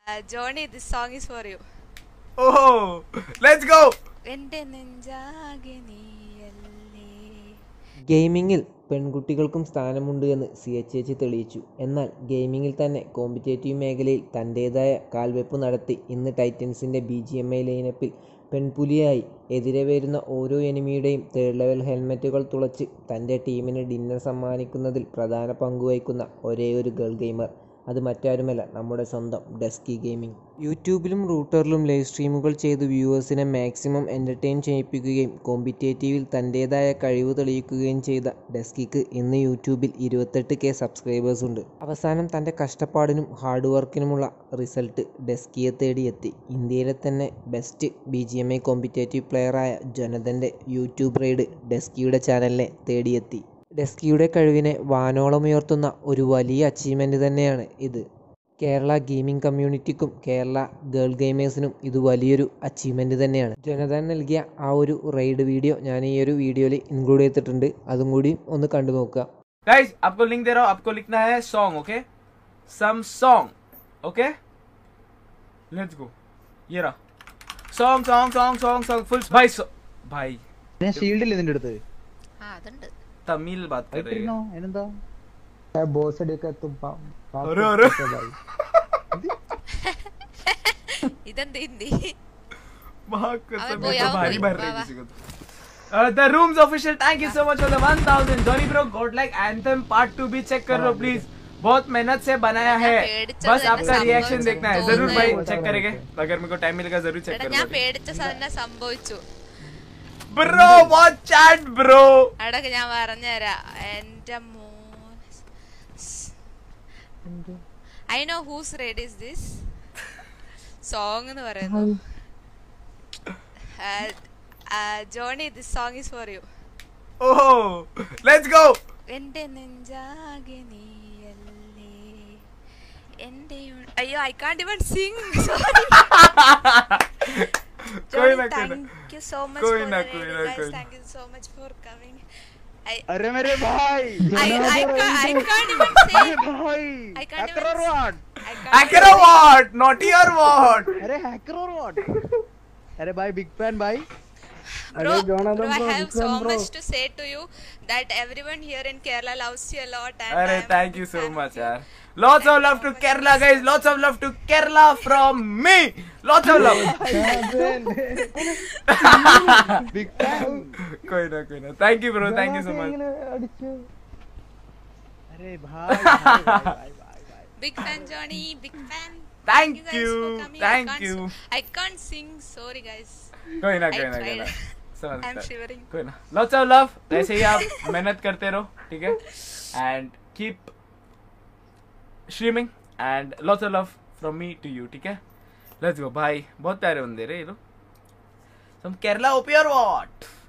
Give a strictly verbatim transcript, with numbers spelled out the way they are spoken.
Johnny, this song is for you. Oh, let's go. ഗെയിമിങ്ങിൽ പെൺകുട്ടികൾക്കും സ്ഥാനമുണ്ട് എന്ന് സി എച്ച് എച്ച് തെളിയിച്ചു. എന്നാൽ ഗെയിമിങ്ങിൽ തന്നെ കോമ്പറ്റേറ്റീവ് മേഖലയിൽ തൻ്റേതായ കാൽവെപ്പ് നടത്തി ഇന്ന് ടൈറ്റൻസിൻ്റെ ബി ജി എം ഐ ലൈനപ്പിൽ പെൺപുലിയായി എതിരെ വരുന്ന ഓരോ എനിമിയുടെയും തേർഡ് ലെവൽ ഹെൽമെറ്റുകൾ തുളച്ച് തൻ്റെ ടീമിന് ഡിന്നർ സമ്മാനിക്കുന്നതിൽ പ്രധാന പങ്കുവഹിക്കുന്ന ഒരേയൊരു ഗേൾ ഗെയിമർ അത് മറ്റാരുമല്ല നമ്മുടെ സ്വന്തം ഡസ്കി ഗെയിമിംഗ്. യൂട്യൂബിലും റൂട്ടറിലും ലൈവ് സ്ട്രീമുകൾ ചെയ്ത് വ്യൂവേഴ്സിനെ മാക്സിമം എൻ്റർടൈൻ ചെയ്യിപ്പിക്കുകയും കോമ്പറ്റേറ്റീവിൽ തൻ്റേതായ കഴിവ് തെളിയിക്കുകയും ചെയ്ത ഡസ്കിക്ക് ഇന്ന് യൂട്യൂബിൽ ഇരുപത്തെട്ട് കെ സബ്സ്ക്രൈബേഴ്സ് ഉണ്ട്. അവസാനം തൻ്റെ കഷ്ടപ്പാടിനും ഹാർഡ് വർക്കിനുമുള്ള റിസൾട്ട് ഡസ്കിയെ തേടിയെത്തി. ഇന്ത്യയിലെ തന്നെ best B G M I competitive പ്ലെയറായ ജൊനതൻ്റെ യൂട്യൂബ് റൈഡ് ഡസ്കിയുടെ ചാനലിനെ തേടിയെത്തി. ഡസ്കിയുടെ കഴിവിനെ വാനോളമുയർത്തുന്ന ഒരു വലിയ അച്ചീവ്മെൻ്റ് തന്നെയാണ് ഇത്. കേരള ഗെയിമിംഗ് കമ്മ്യൂണിറ്റിക്കും കേരള ഗേൾ ഗെയിമേഴ്സിനും ഇത് വലിയൊരു അച്ചീവ്മെൻ്റ് തന്നെയാണ്. ജനതാൻ നൽകിയ ആ ഒരു റൈഡ് വീഡിയോ ഞാൻ ഈ ഒരു വീഡിയോയിൽ ഇൻക്ലൂഡ് ചെയ്തിട്ടുണ്ട്. അതും കൂടി ഒന്ന് കണ്ടു നോക്കുക. Guys, आपको लिंक दे रहा हूँ. आपको लिखना है song, okay? Some song, okay? Let's go. ये रहा. Song, song, song, song, song. Full भाई भाई. ഞാൻ ഷീൽഡ് ഇല്ല ഇതിന്റെ അടുത്ത്. ആ അതുണ്ട്. तमिल बात कर रहे हैं. എന്താ? मैं बॉस से देखा तुम अरे अरे ഇതെന്ത് ഹിന്ദി? भाग कर भारी भर रही किसी को. Uh, the Rooms official, thank you so much for the one thousand. Johnny bro, God like Anthem part two भी check कर लो please. बहुत मेहनत से बनाया है. बस आपका रिएक्शन देखना है. जरूर भाई चेक करेंगे. अगर मेरे को टाइम मिलेगा जरूर चेक करूंगा. ഞാൻ പേടിച്ച സാധനം സംഭവിച്ചു. Bro, what chat bro? അടക്ക് ഞാൻ പറഞ്ഞുതരാം. എൻ്റെ മോൻ. I know whose raid is this. Song എന്ന് പറയുന്നു. Johnny, this song is for you. Oh, let's go. എൻ്റെ നെഞ്ചാകെ നീയല്ലേ എൻ്റെ അയ്യോ I can't even sing. Sorry. कोई ना कोई ना. Thank you so much कोई for ना, the कोई raid, ना, guys. कोई Thank you so much for coming. I अरे मेरे भाई I I can't I can't even say. भाई I can't hacker even or what I can't Hacker or what? Naughty or what? अरे hacker or what अरे भाई big fan भाई. Bro, bro, I have so much to say to you that everyone here in Kerala loves you a lot. And अरे I am thank you a so fan much of you. यार. Lots of love to Kerala guys. Lots of love to Kerala from me. Lots of love. Big fan कोई ना कोई ना. Thank you bro. Thank you so much. अरे भाई भाई भाई भाई Big fan, Johnny. Big fan. Thank guys you. for coming. Thank I can't you. s- I can't sing. Sorry guys. कोई ना I कोई ना कोई tried. ना. समझ I'm सकता. shivering. कोई ना. Lots of love. ऐसे ही आप मेहनत करते रहो, ठीक है? And keep streaming and lots of love from me to you, ठीक है? Let's go. Bye. बहुत प्यारे बंदे रे ये लोग. Some Kerala O P or what?